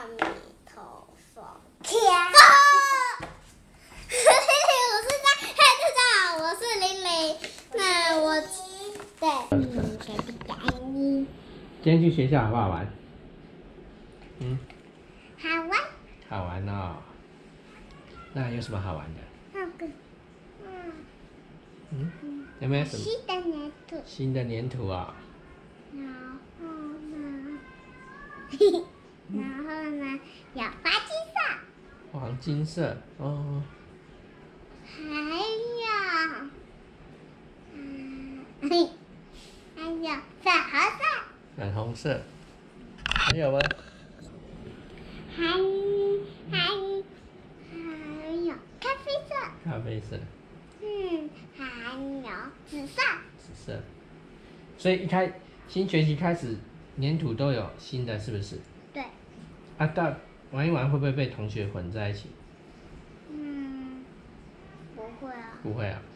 米头手天。我是玲玲，那我对， 今天去学校好不好玩？ 好玩。 好玩哦。那有什么好玩的？有没有什么新的粘土？ 新的粘土啊？ 然后呢，有花金色。 黄金色哦。 还有粉红色。 粉红色。还有吗？ 还有咖啡色。 咖啡色。 还有紫色。 紫色。所以新学期开始，粘土都有新的，是不是？ 对。 啊，到玩一玩会不会被同学混在一起？ 不会啊。 不会啊。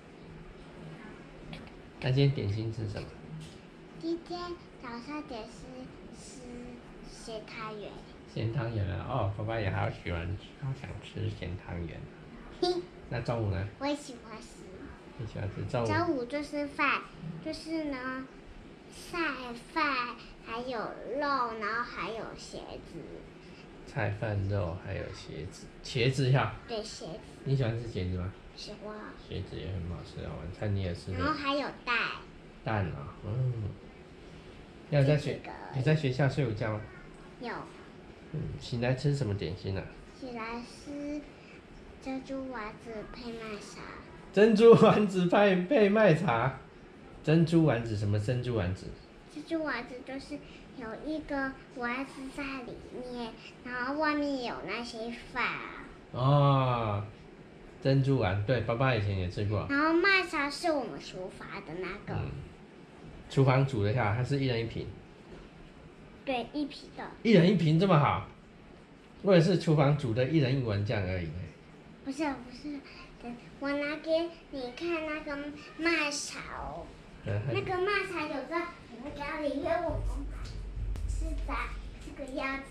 那今天点心吃什么？ 今天早上点心是咸汤圆。 咸汤圆啊！哦，爸爸也好想吃咸汤圆。那中午呢？ 我也喜欢吃。 你喜欢吃中午？ 中午就是饭，就是呢，菜饭还有肉，然后还有茄子。 菜饭肉还有茄子呀。 对，茄子。 你喜欢吃茄子吗？ 喜欢。 茄子也很好吃啊，晚餐你也吃。 然后还有蛋。 蛋啊，你在学校睡午觉吗？ 有。 醒来吃什么点心啊？ 起来吃珍珠丸子配麦茶。 珍珠丸子配麦茶。珍珠丸子什么珍珠丸子？ 珍珠丸子就是有一个丸子在里面，然后外面有那些饭。 哦，珍珠丸，对，爸爸以前也吃过。 然后麦茶是我们厨房的那个。 厨房煮的下，它是一人一瓶。 对，一瓶的。 一人一瓶这么好？我也是厨房煮的，一人一碗这样而已。 不是，我拿给你看那个麦茶哦。那个麦茶有在那个里面，我们是长这个样子。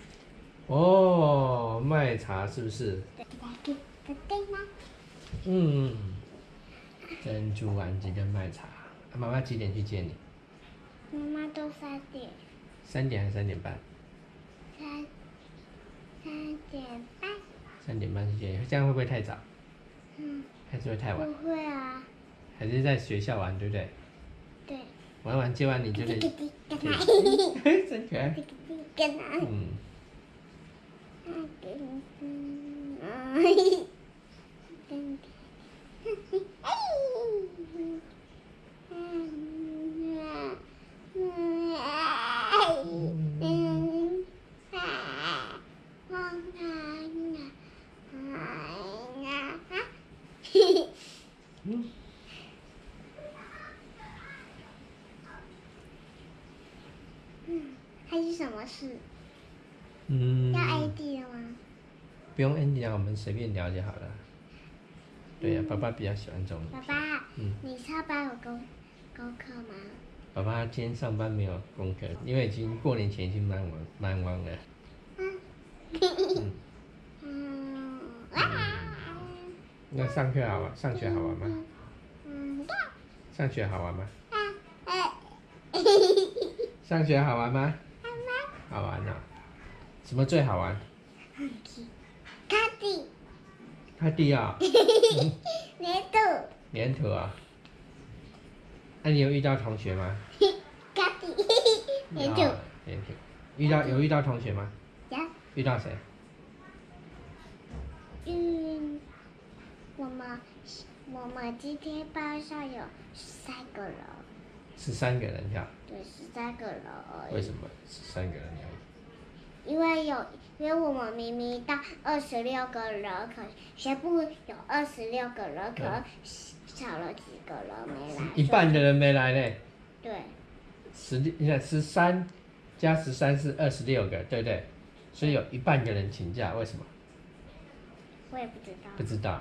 哦，麦茶是不是？ 对吗？ 珍珠丸子跟麦茶。妈妈几点去接你？ 妈妈都3点。 3点还是3点半 ？3点半。 3点半去接你，这样会不会太早？还是会太晚？ 不会啊。 还是在学校玩，对不对？ 对。 玩完接完你就得。真可爱。 还有什么事？要 AD 了吗？ 不用 AD 啊，我们随便聊就好了。对呀，爸爸比较喜欢这种。 爸爸，你上班有功课吗？ 爸爸今天上班没有功课，因为过年前已经忙完了。那上学好玩吗？上学好玩吗？上学好玩吗？好玩啊！什么最好玩？卡蒂啊！粘土啊！那你有遇到同学吗？ 粘土。 有遇到同学吗？遇到谁？ 我们今天班上有13个人。 13个人跳。 对，13个人而已。 为什么13个人而已？ 因为我们明明到26个人，可全部有26个人，可少了几个人没来。 一半的人没来呢。 对。 你看13加13是26个，对不对？所以有一半的人请假，为什么？ 我也不知道。 不知道。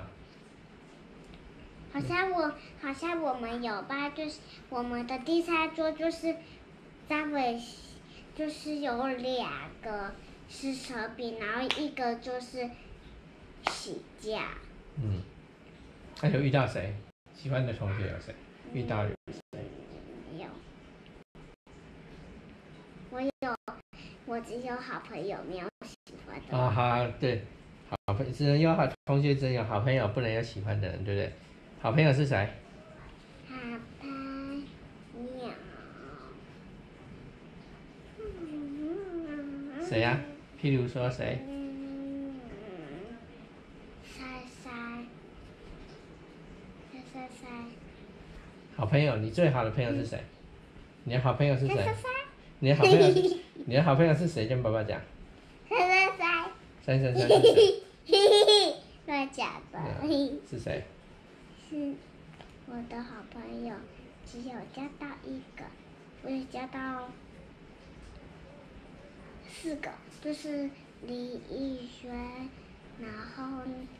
好像我们有班，就是我们的第3桌就是张伟，就是有2个是手笔，然后一个就是洗架。 嗯，那有遇到谁？喜欢的同学有谁？遇到有谁？ 没有。我只有好朋友，没有喜欢的。 啊，好，对，好朋只能有好同学，只能有好朋友，不能有喜欢的人，对不对？好朋友是谁？ 好朋友。 谁呀？譬如说谁？ 塞。 好朋友，你最好的朋友是谁？你的好朋友是谁？你的好朋友，你的好朋友是谁？跟爸爸讲。塞是谁？ 乱讲的。 是谁？ 是我的好朋友，只有交到一个，我也交到4个，就是李逸轩，然后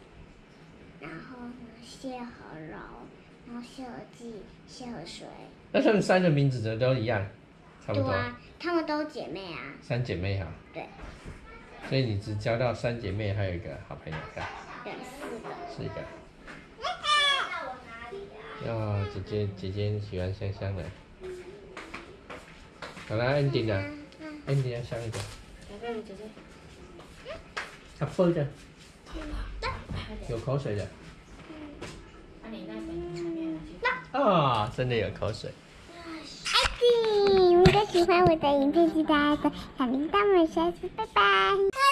谢和柔，然后谢和记、谢和水。 那他们3个名字都一样，差不多。 对啊，她们都姐妹啊。 3姐妹哈。 对。 所以你只交到3姐妹，还有一个好朋友， 对，4个。 哦，姐姐喜欢香香的。好啦 ，ending 了，ending 要香一点。 姐姐。 他喝的。有口水的。啊，真的有口水。 如果喜欢我的影片，记得按下小铃铛，我们下次拜拜。